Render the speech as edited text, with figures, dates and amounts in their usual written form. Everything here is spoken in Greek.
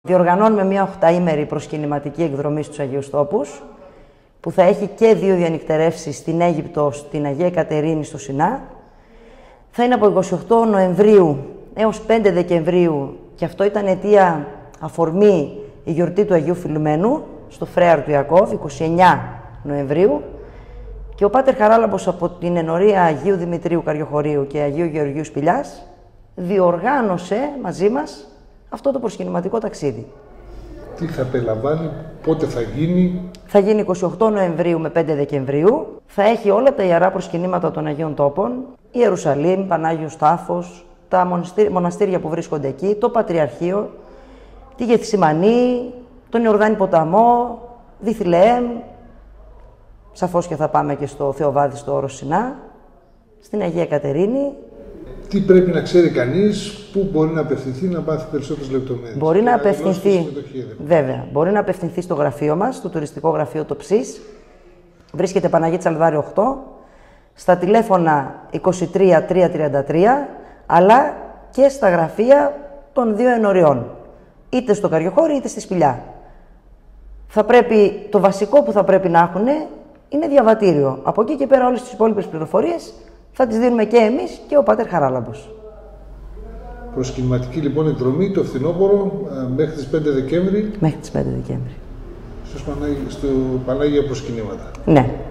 Διοργανώνουμε μια 8ήμερη προσκυνηματική εκδρομή στους Αγίους Τόπους, που θα έχει και 2 διανυκτερεύσεις στην Αίγυπτο, στην Αγία Εκατερίνη, στο Σινά. Θα είναι από 28 Νοεμβρίου έως 5 Δεκεμβρίου, και αυτό ήταν αιτία αφορμή η γιορτή του Αγίου Φιλουμένου, στο Φρέαρ του Ιακώβ, 29 Νοεμβρίου. Και ο Πάτερ Χαράλαμπος από την ενορία Αγίου Δημητρίου Καριοχωρίου και Αγίου Γεωργίου Σπηλιάς διοργάνωσε μαζί μας αυτό το προσκυνηματικό ταξίδι. Τι θα περιλαμβάνει, πότε θα γίνει? Θα γίνει 28 Νοεμβρίου με 5 Δεκεμβρίου. Θα έχει όλα τα ιερά προσκυνήματα των Αγίων Τόπων, Ιερουσαλήμ, Πανάγιος Τάφος, τα μοναστήρια που βρίσκονται εκεί, το Πατριαρχείο, τη Γεθσιμανή, τον Ιορδάνη ποταμό, Διθλεέμ. Σαφώς και θα πάμε και στο Θεοβάδι, στο Όρος Σινά, στην Αγία Κατερίνη. Τι πρέπει να ξέρει κανείς, πού μπορεί να απευθυνθεί να πάθει περισσότερες λεπτομέρειες? Μπορεί να απευθυνθεί, βέβαια, μπορεί να απευθυνθεί στο γραφείο μας, στο τουριστικό γραφείο το ΨΙΣ. Βρίσκεται Παναγίτης Αλδάρη 8, στα τηλέφωνα 23 333, αλλά και στα γραφεία των 2 ενωριών, είτε στο Καριοχώρι είτε στη Σπηλιά. Το βασικό που θα πρέπει να έχουν είναι διαβατήριο. Από εκεί και πέρα όλες τις υπόλοιπες πληροφορίες θα τις δίνουμε και εμείς και ο Πάτερ Χαράλαμπος. Προσκυνηματική λοιπόν εκδρομή το φθινόπωρο μέχρι τις 5 Δεκέμβρη. Μέχρι τις 5 Δεκέμβρη. Στο Πανάγια προσκυνήματα. Ναι.